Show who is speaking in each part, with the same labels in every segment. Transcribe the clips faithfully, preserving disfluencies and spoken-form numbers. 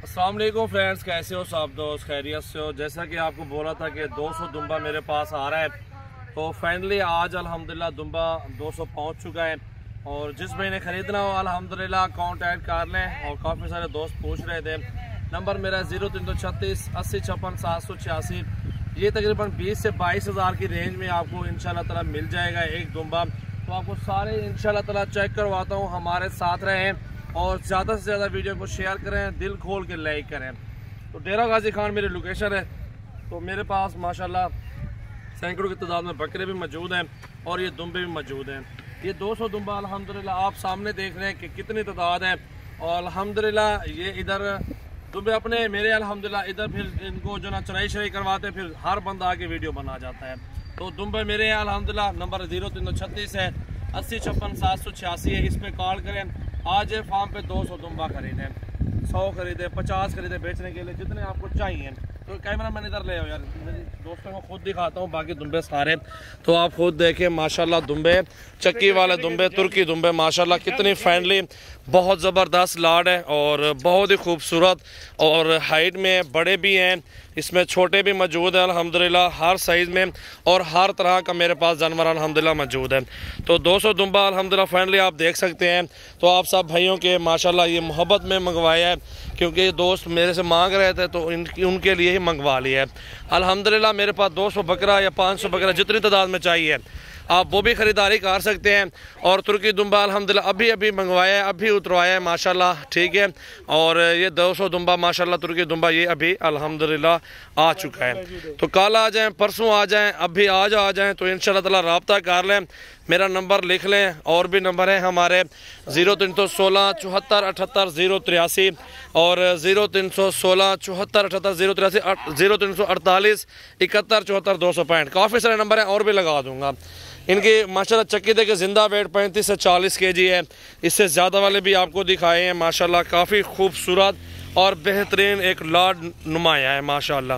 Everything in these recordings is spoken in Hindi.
Speaker 1: अस्सलाम वालेकुम फ्रेंड्स, कैसे हो सब दोस्त? खैरियत से हो? जैसा कि आपको बोला था कि दो सौ दुम्बा मेरे पास आ रहा है, तो फाइनली आज अल्हम्दुलिल्लाह दुम्बा दो सौ पहुंच चुका है। और जिस भाई ने ख़रीदना हो अल्हम्दुलिल्लाह कॉन्टैक्ट कर लें। और काफ़ी सारे दोस्त पूछ रहे थे, नंबर मेरा ज़ीरो तीन सौ छत्तीस अस्सी छप्पन सात सौ छियासी। ये तकरीबन बीस से बाईस हज़ार की रेंज में आपको इंशाल्लाह ताला मिल जाएगा एक दुम्बा। तो आपको सारे इंशाल्लाह ताला चेक करवाता हूँ, हमारे साथ रहें और ज़्यादा से ज़्यादा वीडियो को शेयर करें, दिल खोल के लाइक करें। तो डेरा गाजी खान मेरी लोकेशन है। तो मेरे पास माशाल्लाह सैकड़ों की तादाद में बकरे भी मौजूद हैं और ये दुम्बे भी मौजूद हैं। ये दो सौ दुम्बा अल्हम्दुलिल्लाह आप सामने देख रहे हैं कि कितनी तादाद है। और अल्हम्दुलिल्लाह ये इधर दुम्बे अपने मेरे अल्हम्दुलिल्लाह इधर फिर इनको जो ना चराई शराई करवाते, फिर हर बंदा आके वीडियो बना जाता है। तो दुम्बे मेरे हैं अल्हम्दुलिल्लाह। नंबर जीरो तीन सौ छत्तीस है, अस्सी छप्पन सात सौ छियासी है। इस पर कॉल करें। आज ये फार्म पे दो सौ दुम्बा खरीदे, सौ खरीदे, पचास खरीदे बेचने के लिए, जितने आपको चाहिए। तो कैमरा मैन इधर ले आओ यार, दोस्तों को खुद दिखाता हूँ बाकी दुम्बे सारे। तो आप खुद देखें माशाल्लाह दुम्बे, चक्की वाले दुम्बे, तुर्की दुम्बे माशाल्लाह कितनी फ्रेंडली, बहुत ज़बरदस्त लाड है और बहुत ही खूबसूरत। और हाइट में बड़े भी हैं, इसमें छोटे भी मौजूद हैं अल्हम्दुलिल्लाह, हर साइज़ में और हर तरह का मेरे पास जानवर अल्हम्दुलिल्लाह मौजूद है। तो दो सौ दुम्बा अल्हम्दुलिल्लाह फ्रेंडली आप देख सकते हैं। तो आप सब भाइयों के माशाल्लाह ये मोहब्बत में मंगवाया है, क्योंकि ये दोस्त मेरे से मांग रहे थे तो इन उनके लिए ही मंगवा लिया है अल्हम्दुलिल्लाह। मेरे पास दो सौ बकरा या पाँच सौ बकरा जितनी तादाद में चाहिए आप वो भी ख़रीदारी कर सकते हैं। और तुर्की दुम्बा अल्हम्दुलिल्लाह अभी अभी मंगवाया है, अभी उतरवाया है माशाल्लाह, ठीक है। और ये दो सौ दुम्बा माशाल्लाह तुर्की दुम्बा ये अभी अल्हम्दुलिल्लाह आ चुका है। तो कल आ जाएं, परसों आ जाएं, अभी आज आ जाएं, तो इंशाल्लाह ताला रब्ता कर लें, मेरा नंबर लिख लें। और भी नंबर है हमारे ज़ीरो तीन सौ सोलह चौहत्तर अठहत्तर ज़ीरो तिरासी और ज़ीरो तीन सौ सोलह चौहत्तर अठहत्तर ज़ीरो तिरासी, ज़ीरो तीन सौ अड़तालीस इकहत्तर चौहत्तर दो सौ पैंठ। काफ़ी सारे नंबर हैं और भी लगा दूँगा। इनकी माशाल्लाह चक्की देखे जिंदा वेट पैंतीस से चालीस के जी है। इससे ज़्यादा वाले भी आपको दिखाए हैं माशाल्लाह। काफ़ी खूबसूरत और बेहतरीन एक लाड नुमाया है माशाल्लाह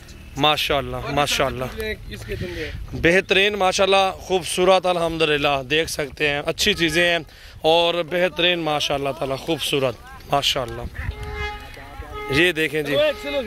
Speaker 1: माशाल्लाह माशाल्लाह, बेहतरीन माशाल्लाह, खूबसूरत अल्हम्दुलिल्लाह देख सकते हैं। अच्छी चीज़ें हैं और बेहतरीन माशाल्लाह ताला खूबसूरत माशाल्लाह। ये देखें जी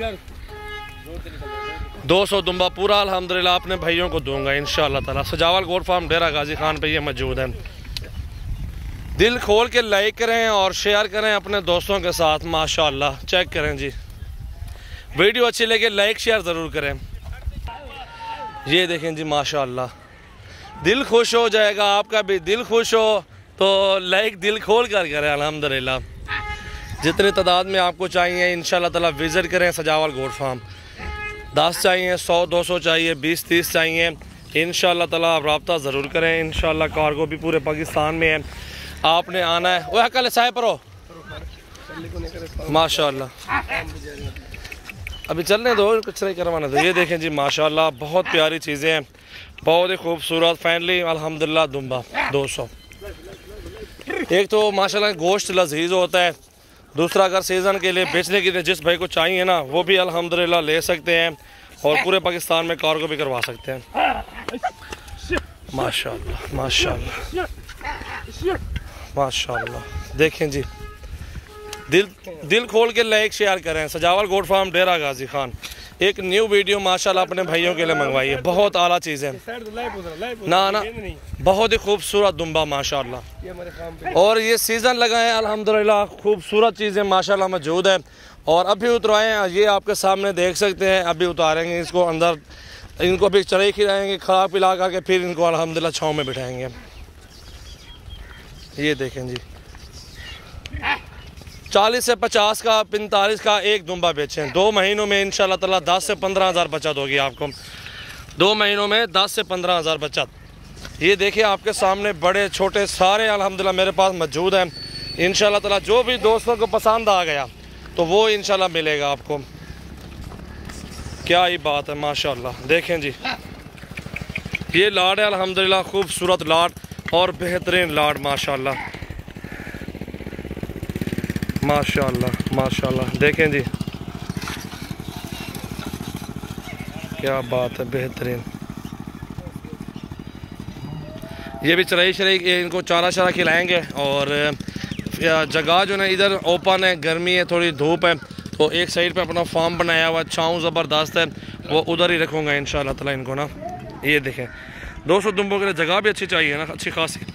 Speaker 1: दो सौ दुम्बा पूरा अल्हम्दुलिल्लाह अपने भाइयों को दूंगा इंशाअल्लाह ताला। सजावल गोट फार्म डेरा गाजी खान पे ये मौजूद है। दिल खोल के लाइक करें और शेयर करें अपने दोस्तों के साथ माशाअल्लाह। चेक करें जी, वीडियो अच्छी लगे लाइक शेयर ज़रूर करें। ये देखें जी माशाअल्लाह, दिल खुश हो जाएगा, आपका भी दिल खुश हो तो लाइक दिल खोल कर करें अल्हम्दुलिल्लाह। जितनी तादाद में आपको चाहिए इंशाअल्लाह ताला विज़िट करें सजावल गोट फार्म। दस चाहिए, सौ दो सौ चाहिए, बीस तीस चाहिए, इंशाअल्लाह ताला आप रब्ता ज़रूर करें। इंशाअल्लाह कार्गो भी पूरे पाकिस्तान में है, आपने आना है। वह कल साहे पर हो माशाअल्लाह, अभी चलने दो, कुछ नहीं करवाना दो। ये देखें जी माशाअल्लाह बहुत प्यारी चीज़ें हैं, बहुत ही खूबसूरत फैमिली अल्हम्दुलिल्लाह दुम्बा दो सौ। एक तो माशाअल्लाह गोश्त लजीज होता है, दूसरा अगर सीज़न के लिए बेचने के लिए जिस भाई को चाहिए ना वो भी अल्हम्दुलिल्लाह ले सकते हैं और पूरे पाकिस्तान में कार्गो भी करवा सकते हैं माशाअल्लाह माशाअल्लाह माशाअल्लाह। देखें जी, दिल दिल खोल के लाइक शेयर करें। सजावल गोट फार्म डेरा गाजी खान एक न्यू वीडियो माशाल्लाह अपने भाइयों के लिए मंगवाई है, बहुत आला चीज़ है ना ना, बहुत ही खूबसूरत दुम्बा माशाल्लाह। और ये सीज़न लगा है अल्हम्दुलिल्लाह, खूबसूरत चीज़ें माशाल्लाह मौजूद है। और अभी उतरवाए हैं, ये आपके सामने देख सकते हैं। अभी उतारेंगे इसको अंदर, इनको भी चराई खिलाएंगे, खा पिला करके फिर इनको अल्हम्दुलिल्लाह छाँव में बिठाएंगे। ये देखें जी, चालीस से पचास का, पैंतालीस का एक दुम्बा बेचें। दो महीनों में इंशाल्लाह ताला दस से पंद्रह हज़ार बचत होगी आपको, दो महीनों में दस से पंद्रह हज़ार बचत। ये देखिए आपके सामने बड़े छोटे सारे अल्हम्दुलिल्लाह मेरे पास मौजूद हैं। इंशाल्लाह ताला जो भी दोस्तों को पसंद आ गया तो वो इंशाल्लाह मिलेगा आपको। क्या ही बात है माशाल्लाह। देखें जी, ये लाड है अल्हम्दुलिल्लाह, खूबसूरत लाड और बेहतरीन लाड माशाल्लाह माशाल्लाह माशाल्लाह। देखें जी क्या बात है, बेहतरीन। ये भी चराई शराई इनको चारा शारा खिलाएंगे। और जगह जो है इधर ओपन है, गर्मी है, थोड़ी धूप है, तो एक साइड पे अपना फार्म बनाया हुआ, छाँव ज़बरदस्त है, वो उधर ही रखूँगा इंशाल्लाह ताला इनको ना। ये देखें दो सौ दुम्बों के लिए जगह भी अच्छी चाहिए ना, अच्छी खासी।